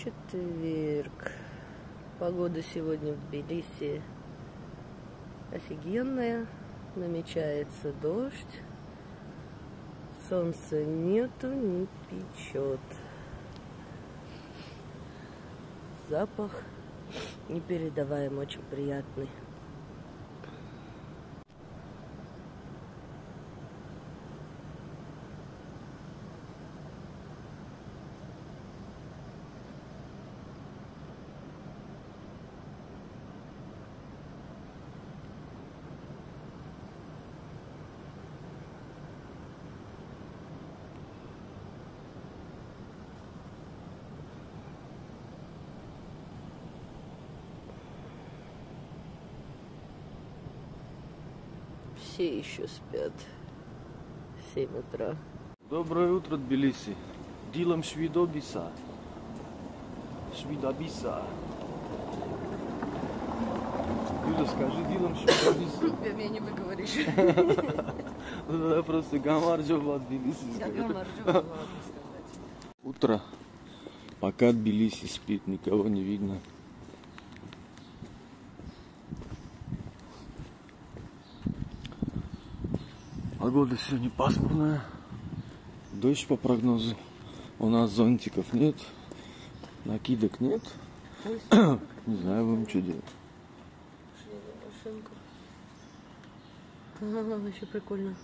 Четверг. Погода сегодня в Тбилиси офигенная. Намечается дождь. Солнца нету, не печет. Запах непередаваемый, очень приятный. Все еще спят. 7 утра. Доброе утро, Тбилиси. Дилом Швидобиса. Швидобиса. Юля, скажи Дилом Швидобиса. Ты меня не выговоришь. Да просто Гамарджова Тбилиси. Я Гамарджова могу сказать. Утро. Пока Тбилиси спит, никого не видно. Погода сегодня пасмурная, дождь по прогнозу, у нас зонтиков нет, накидок нет, не знаю, будем что делать. Вообще прикольно.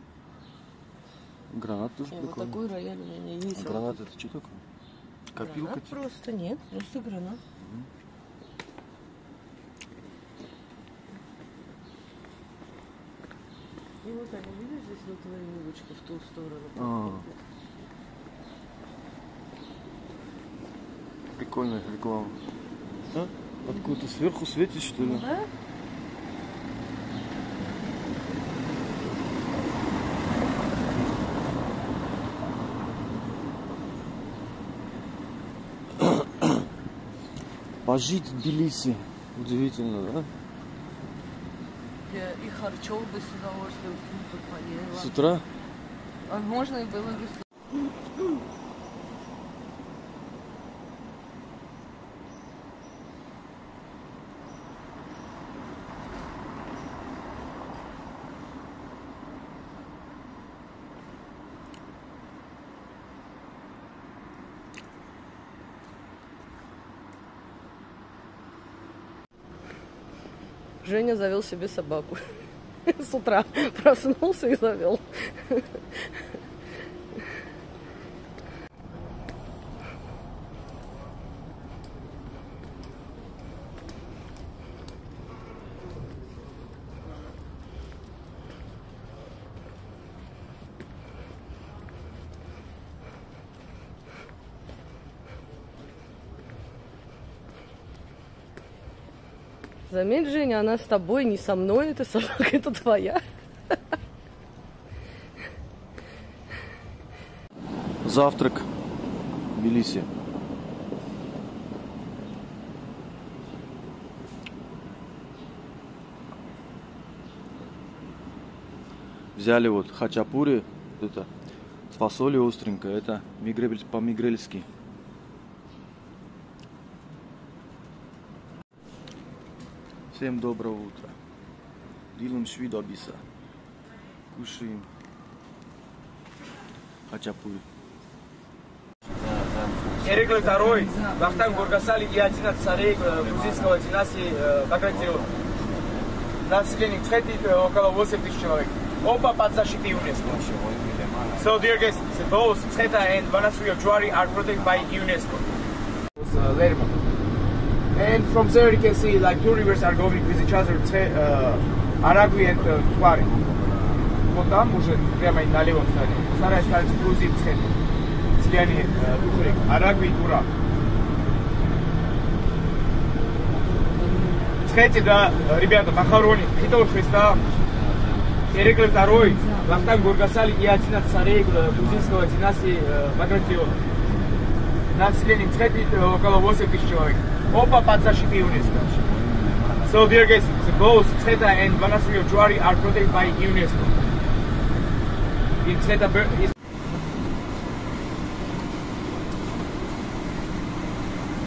Гранат тоже прикольный. Вот такой рояль у меня есть. А гранат это что такое? Копилка? Гранат просто нет, просто гранат. И вот они, видишь, здесь вот твоя улочка в ту сторону. Прикольная реклама. А? Откуда-то сверху светит, что ли? Да? Пожить в Тбилиси. Удивительно, да? Я и харчов бы с удовольствием тут поела. С утра? А можно и было бы. Женя завел себе собаку. С утра проснулся и завел. Заметь, Женя, она с тобой, не со мной, эта собака, это твоя. Завтрак в Тбилиси. Взяли вот хачапури, это с фасолью остренькая, это по-мигрельски. Всем доброго утра. Дилом Швидобиса. Кушаем хачапури. Ирекль II, Вахтанг Гургасали и 11 царей грузинского династии Багратион. Население Цхети около 8 тысяч человек. Оба под защитой ЮНЕСКО. So dear guests, both Ceta and Banasri of Juari are protected by UNESCO. And from there you can see like two rivers are going with each other, Aragvi and Tuari. Вот там уже прямо на левом стороне. Вторая станция Грузии, Цхети. Слияние двух рек, Арагви и Тура. Цхети, да, ребята, похоронит Христова Христа, Ирекль II, Вахтанг Гургасали и 11 царей грузинского династии Багратион. Население Цхети около 8 тысяч человек. Оба под защитой ЮНЕСКО. So dear guests, both Ceta and Banasri of Juari are protected by UNESCO. In Ceta is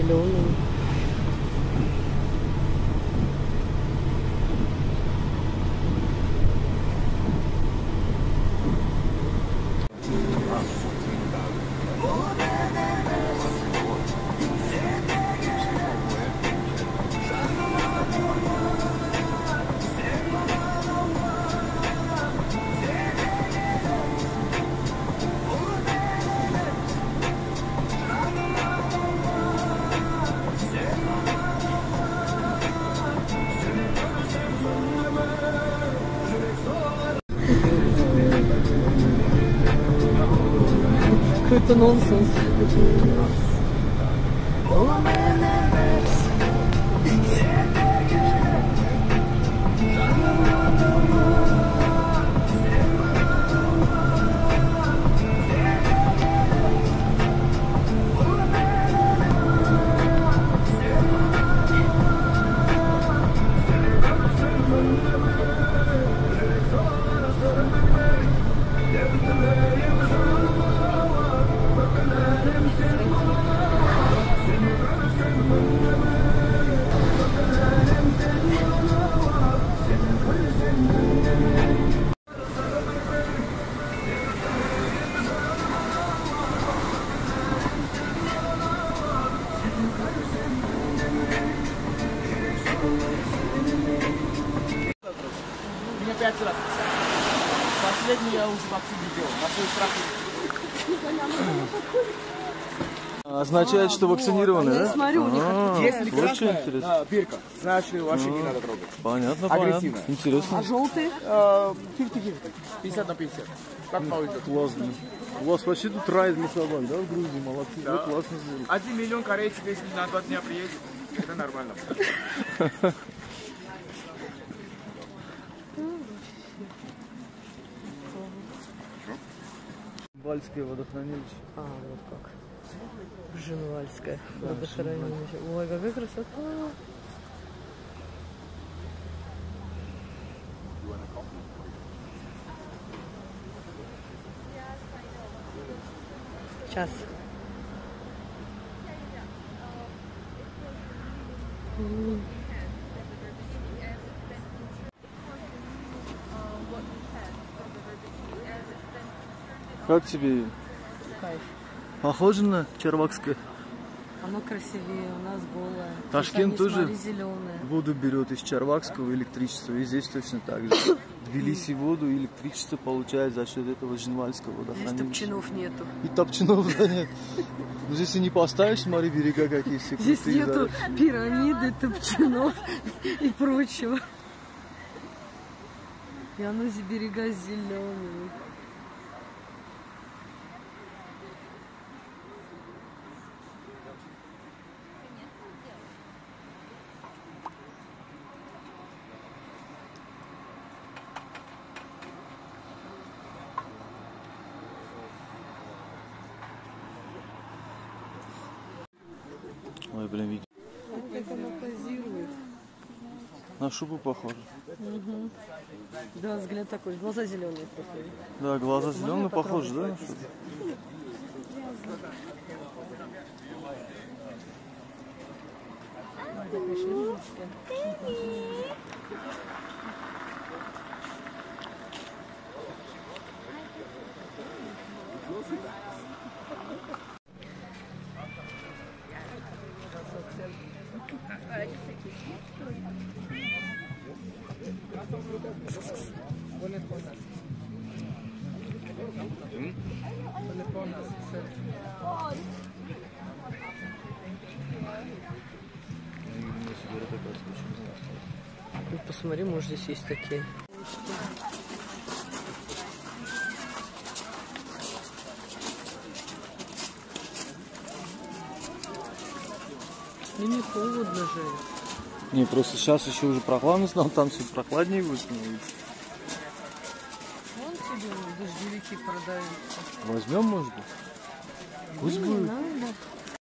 зеленый. Какой-то нонсенс. Меня 5 раз. Последний я уже вакцину делал. На свой страх. Означает, что вакцинированы, Я да? смотрю, у них Если очень красная интересно. бирка, значит вообще не надо трогать. Понятно, Агрессивно. понятно. Интересно. А желтый? 50-50. 50 на 50. Как повезет. Классно. У вас вообще тут рай для собак, да, в Грузии? Молодцы. Да. Да, классно сделали. 1 миллион корейцев, если на 2 дня приедет, это нормально. Бальское водохранилище. А, вот как. Женвальское водохранилище. Ой, какая красота. Сейчас. Как тебе? Кайф. Похоже на Червакское? Оно красивее, у нас голое. Ташкент тоже зеленое. воду берет из Червакского электричества, и здесь точно так же. Тбилиси воду и электричество получает за счет этого Женвальского Здесь водохранилища. топчанов нету. И топчанов да нет. Но здесь и не поставишь, смотри, берега какие все Здесь крутые, нету да. пирамиды, топчанов и прочего. И оно берега зеленые. Ой, блин, видео. Как она позирует. На шубу похоже. Да, взгляд такой, глаза зеленые просто. Да, глаза зеленые похожи, да, на шубу? Такая шириночка. Ну, посмотри, может, здесь есть такие. Ну, не холодно же. Не, просто сейчас еще уже прохладно стало, там все прохладнее будет становиться. Вон тебе дождевики продаются. Возьмем, может быть? Пусть Не будет. надо.